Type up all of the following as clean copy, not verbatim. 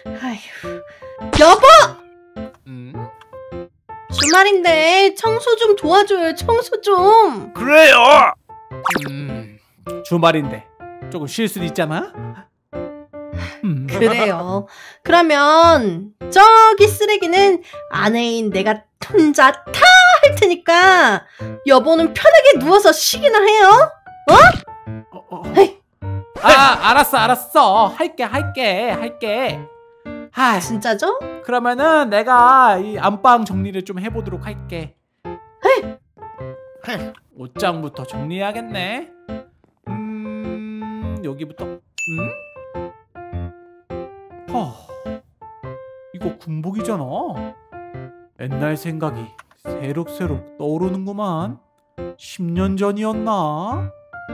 아휴. 여보! 주말인데 청소 좀 도와줘요. 청소 좀. 그래요. 주말인데 조금 쉴 수도 있잖아. 그래요. 그러면 저기 쓰레기는 아내인 내가 혼자 다 할 테니까 여보는 편하게 누워서 쉬기나 해요. 알았어. 할게. 아, 진짜죠? 그러면은 내가 이 안방 정리를 좀 해보도록 할게. 옷장부터 정리해야겠네. 여기부터. 이거 군복이잖아. 옛날 생각이 새록새록 떠오르는구만. 10년 전이었나?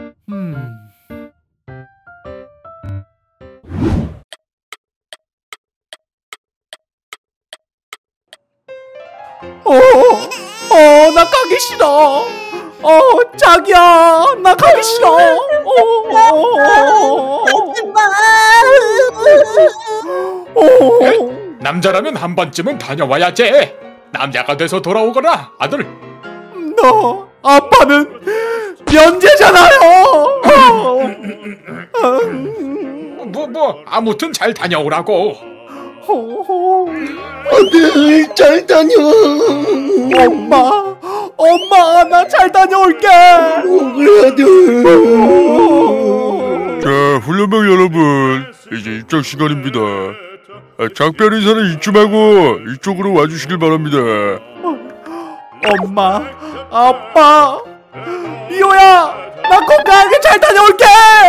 나 가기 싫어. 자기야, 나 가기 싫어. 남자라면 한 번쯤은 다녀와야지. 남자가 돼서 돌아오거라, 아들. 너 아빠는 면제잖아요. 아무튼 잘 다녀오라고. 아들 잘 다녀와. 엄마 나 잘 다녀올게. 그래 아들. 자, 훈련병 여러분, 이제 입장 시간입니다. 작별 인사는 이쯤 하고 이쪽으로 와주시길 바랍니다. 엄마, 아빠, 미호야, 나 건강하게 잘 다녀올게.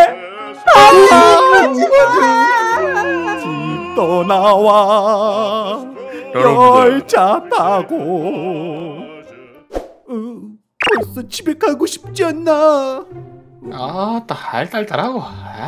집 떠나와 열차 타고. 벌써 집에 가고 싶지 않나? 달달하고.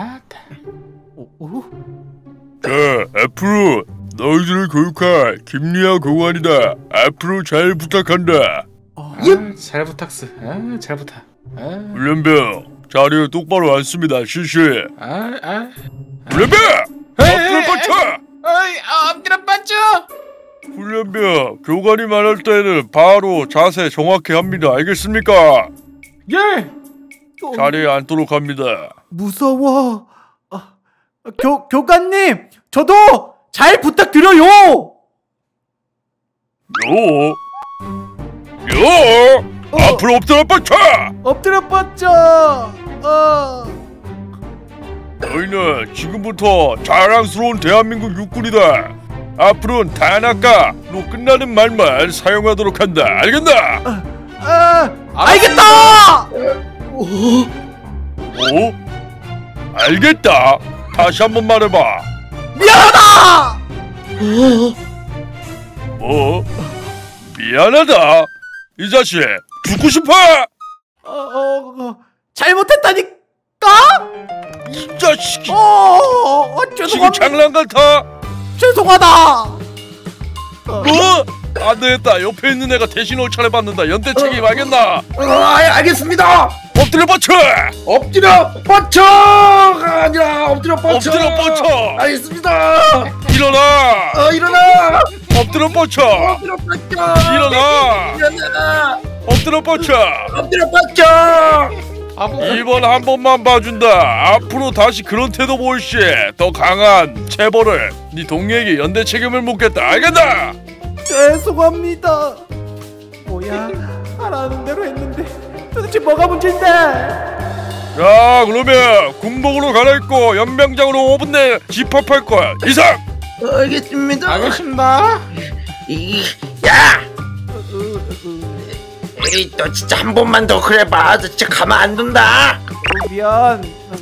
자, 앞으로 너희들을 교육할 김리아 교관이다. 앞으로 잘 부탁한다. 잘 부탁스. 잘 부탁. 훈련병 자리에 똑바로 앉습니다. 실시. 훈련병 엎드려 뻗쳐. 엎드려 뻗쳐. 훈련병 교관이 말할 때는 바로 자세 정확히 합니다. 알겠습니까? 예. 자리에 앉도록 합니다. 무서워. 교관님, 저도 잘 부탁드려요. 앞으로 엎드려 뻗쳐. 엎드려 뻗쳐. 너희는 지금부터 자랑스러운 대한민국 육군이다. 앞으로는 단아까로 끝나는 말만 사용하도록 한다. 알겠나? 알겠다. 알겠다. 다시 한번 말해봐. 미안하다. 미안하다. 이 자식 죽고 싶어. 잘못했다니까. 이 자식이. 죄송합니다. 지금 장난 같아. 죄송하다. 안 되겠다. 옆에 있는 애가 대신 올 차례 받는다. 연대 책임 알겠나? 알겠습니다. 엎드려 뻗쳐. 엎드려 뻗쳐가 아니라 엎드려 뻗쳐. 엎드려 뻗쳐. 알겠습니다. 일어나. 일어나. 엎드려 뻗쳐. 엎드려 뻗쳐. 일어나. 엎드려 뻗쳐. 엎드려 뻗쳐. 이번 한 번만 봐준다. 앞으로 다시 그런 태도 보일 시 더 강한 체벌을 네 동료에게 연대 책임을 묻겠다. 알겠나? 죄송합니다. 뭐야, 하라는 대로 했는데 도대체 뭐가 문제인데? 자, 그러면 군복으로 갈아입고 연병장으로 5분 내에 집합할 거야. 이상. 알겠습니다. 야! 에이, 너 진짜 한 번만 더 그래봐. 너 진짜 가만 안 둔다. 미안.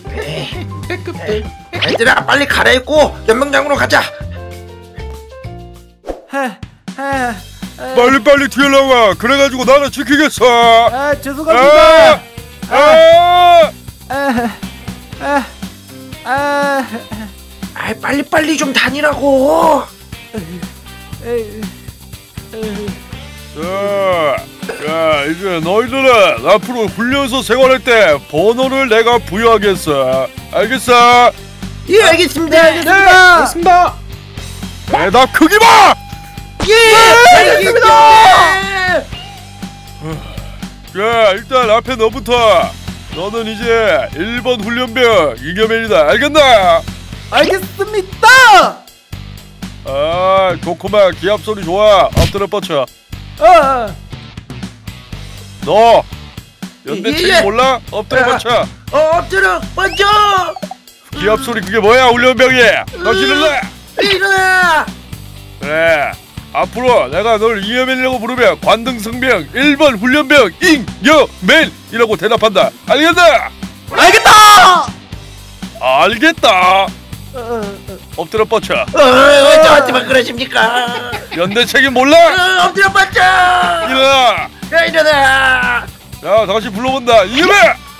얘들아, 빨리 갈아입고 연병장으로 가자. 빨리 뒤에 나와. 그래가지고 나는 지키겠어. 죄송합니다. 빨리 좀 다니라고. 자, 이제 너희들은 앞으로 훈련소 생활할 때 번호를 내가 부여하겠어. 알겠어? 예, 알겠습니다. 알겠습니다. 대답 크기 봐! 예! 알겠습니다! 야, 일단 앞에 너부터. 너는 이제 1번 훈련병 이겨맨이다. 알겠나? 알겠습니다. 아, 좋구만. 기합 소리 좋아. 엎드려 뻗쳐. 너 연대책 예. 몰라? 엎드려 뻗쳐. 엎드려 뻗쳐! 기합 소리 그게 뭐야? 훈련병이. 너 싫을래? 일어나! 그래. 앞으로 내가 널 이겨맨이라고 부르면 관등성병 1번 훈련병 잉여맨이라고 대답한다. 알겠나? 알겠다. 알겠다. 엎드려 뻗쳐. 왜 저한테만 그러십니까? 연대 책임 몰라? 엎드려 뻗쳐! 일어나. 일어나! 자, 다시 불러본다. 이겨맨.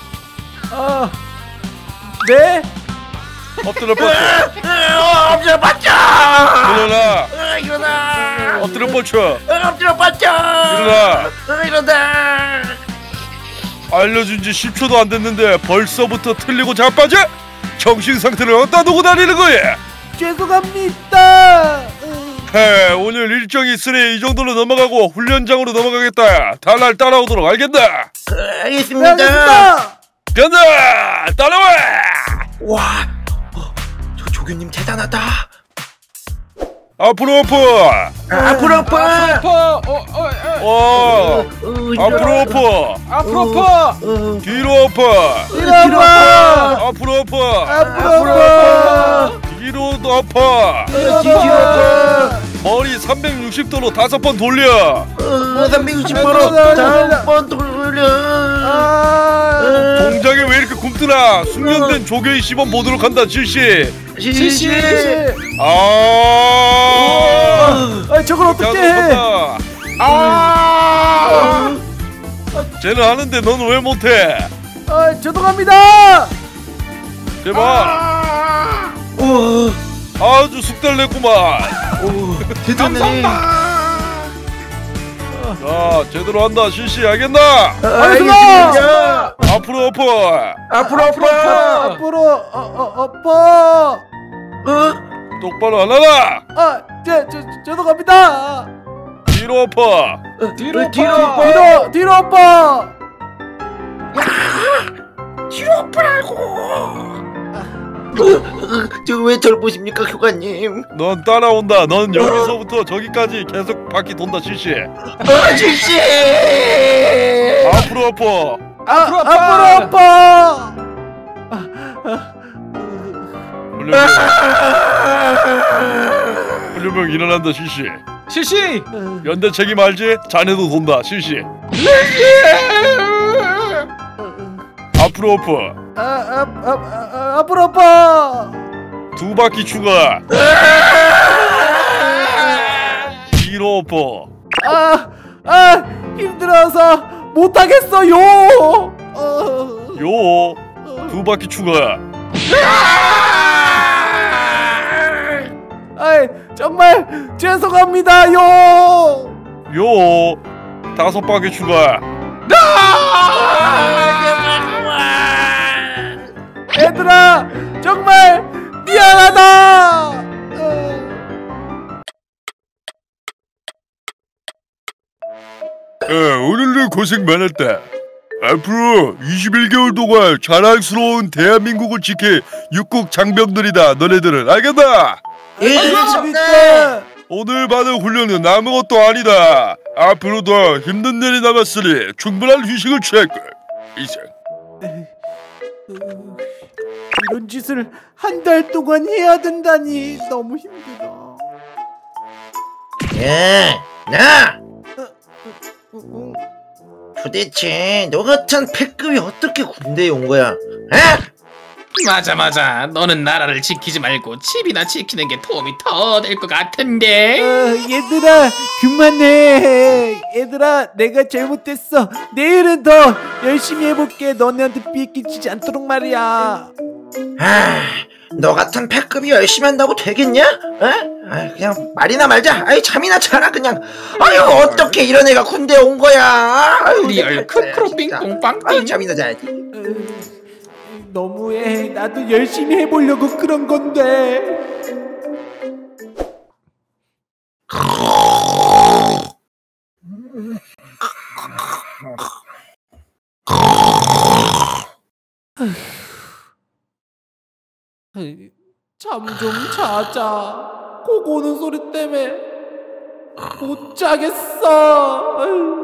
네. 엎드려 뻗쳐. 엎드려 뻗쳐! 일어나. 일어나! 엎드려 뻗쳐. 엎드려 뻗쳐! 일어나. 일어나! 알려준 지 10초도 안 됐는데 벌써부터 틀리고 자빠져? 정신 상태를 어디다 두고 다니는 거야? 죄송합니다. 오늘 일정이 있으니 이 정도로 넘어가고 훈련장으로 넘어가겠다. 다 날 따라오도록 알겠나? 알겠습니다. 알겠습니다. 간다! 따라와! 와, 저 조교님 대단하다. 앞으로 엎어! 앞으로 엎어! 앞으로 엎어! 앞으로 엎어. 뒤로 엎어! 뒤로 엎어. 앞으로 엎어! 앞으로 엎어. 뒤로도 엎어! 머리 360도로 5번 돌려! 360도로 다음 번 돌려. 동작이 왜 이렇게 굼뜨나? 숙련된 조교의 시범 보도록 한다. 실시! 실시. 저걸 어떻게 해? 쟤는 하는데 넌 왜 못해? 죄송합니다. 제발. 아주 숙달냈구만. 대단해. 자, 제대로 한다. 실시 알겠나? 알겠습니다. 앞으로 엎어. 앞으로 엎어. 앞으로 엎어. 똑바로 하나라. 죄송합니다. 뒤로 엎어. 뒤로 엎어. 뒤로 엎어. 뒤로 엎으라고. 왜 절 보십니까, 교관님? 넌 따라온다. 넌 여기서부터 저기까지 계속 바퀴 돈다. 실시. 실시. 앞으로 엎어. 앞으로 엎어. 훈련병 일어난다. 실시. 실시. 연대 책임 알지? 자네도 돈다. 실시. 앞으로 엎어. 앞으로 엎어. 2바퀴 추가. 뒤로 엎어. 힘들어서 못하겠어요. 요. 2바퀴 추가. 정말 죄송합니다요. 요. 5바퀴 추가. 얘들아, 정말 미안하다. 오늘도 고생 많았다. 앞으로 21개월 동안 자랑스러운 대한민국을 지킬 육국 장병들이다. 너네들은 알겠나? 알겠습니다. 오늘 받은 훈련은 아무것도 아니다. 앞으로도 힘든 일이 남았으니 충분한 휴식을 취할걸. 이상. 이런 짓을 한 달 동안 해야 된다니 너무 힘들어. 나 도대체 너 같은 패급이 어떻게 군대에 온 거야? 맞아. 너는 나라를 지키지 말고 집이나 지키는 게 도움이 더 될 것 같은데. 얘들아, 그만해. 얘들아, 내가 잘못했어. 내일은 더 열심히 해볼게. 너네한테 삐끼치지 않도록 말이야. 너 같은 패급이 열심히 한다고 되겠냐? 그냥 말이나 말자. 잠이나 자라 그냥. 어떻게 이런 애가 군대에 온 거야? 리얼 크크로 빙뽕 빵띵. 잠이나 자야지. 너무해. 나도 열심히 해보려고 그런 건데. 잠 좀 자자. 코 고는 소리 때문에 못 자겠어.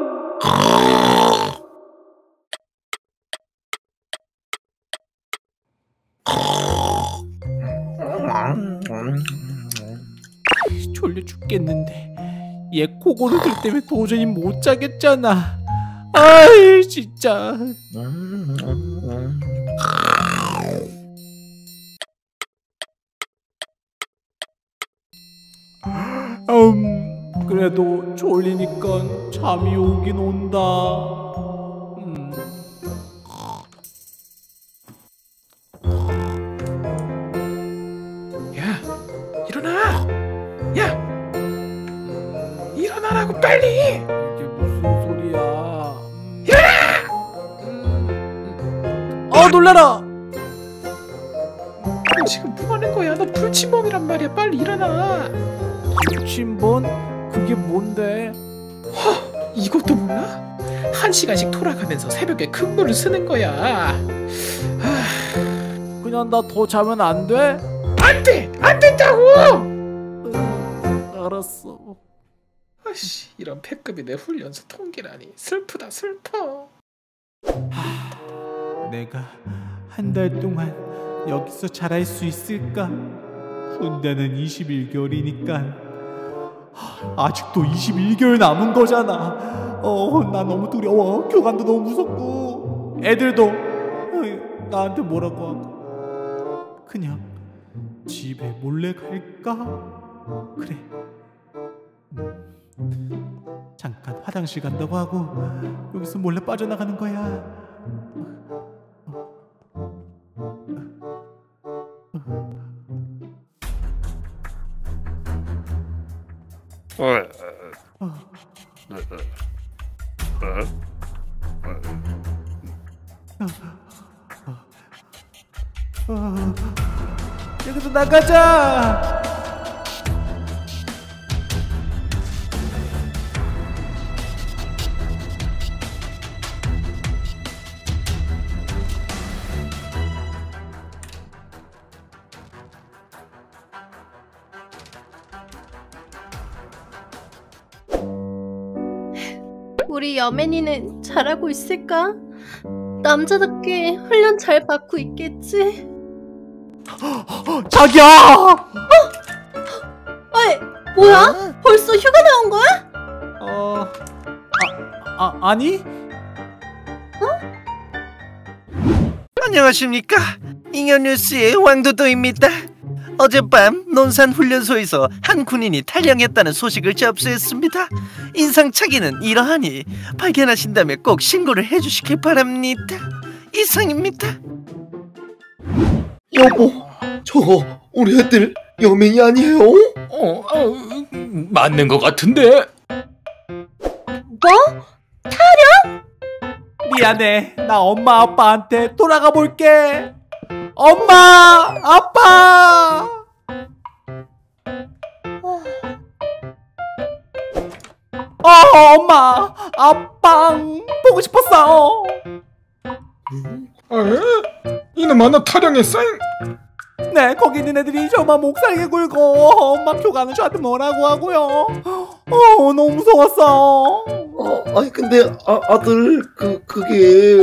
졸려 죽겠는데 얘 코 고는 소리 때문에 도저히 못 자겠잖아. 아이 진짜. 그래도 졸리니까 잠이 오긴 온다. 야, 일어나! 야! 일어나라고 빨리! 이게 무슨 소리야? 놀라라! 지금 뭐 하는 거야? 너 불침범이란 말이야. 빨리 일어나. 불침번? 그게 뭔데? 이것도 몰라? 1시간씩 돌아가면서 새벽에 근무를 쓰는 거야. 그냥 나 더 자면 안 돼? 안 돼! 안 된다고! 알았어. 아씨, 이런 패급이 내 훈련소 통계라니. 슬프다 슬퍼. 내가 한 달 동안 여기서 잘할 수 있을까? 군대는 21개월이니까 아직도 21개월 남은 거잖아. 나 너무 두려워. 교관도 너무 무섭고 애들도 나한테 뭐라고 하고. 그냥 집에 몰래 갈까? 그래. 잠깐 화장실 간다고 하고 여기서 몰래 빠져나가는 거야. 여기서 나가자. 우리 여맨이는 잘하고 있을까? 남자답게 훈련 잘 받고 있겠지? 자기야! 어이, 뭐야? 벌써 휴가 나온 거야? 아니? 안녕하십니까? 잉여뉴스의 왕도도입니다. 어젯밤 논산훈련소에서 한 군인이 탈영했다는 소식을 접수했습니다. 인상착의는 이러하니 발견하신다면 꼭 신고를 해주시길 바랍니다. 이상입니다. 여보, 저거 우리 애들 여맨이 아니에요? 맞는 것 같은데. 뭐? 미안해. 나 엄마 아빠한테 돌아가 볼게. 엄마! 아빠! 엄마! 아빠! 보고 싶었어! 이놈아, 너 타령했어? 네, 거기 있는 애들이 저만 목살게 굴고 엄마 교관은 저한테 뭐라고 하고요. 너무 무서웠어. 아니 근데 아들 그게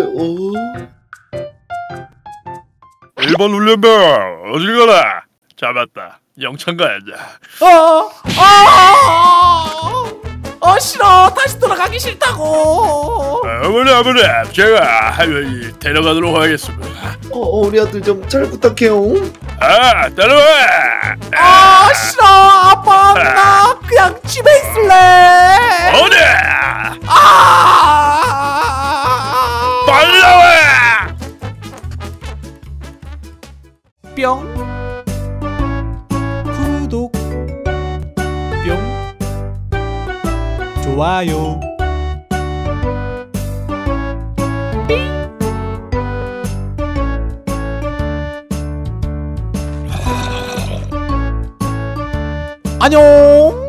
1번 훈련병 어딜 가라. 잡았다. 영창 가야지. 싫어. 다시 돌아가기 싫다고. 어머니 제가 데려가도록 하겠습니다. 우리 아들 좀 잘 부탁해요. 따라와. 싫어. 아빠 나 그냥 집에 있을래. 어디? 빨리 나와. 뿅. 구독. 뿅. 좋아요. 안녕.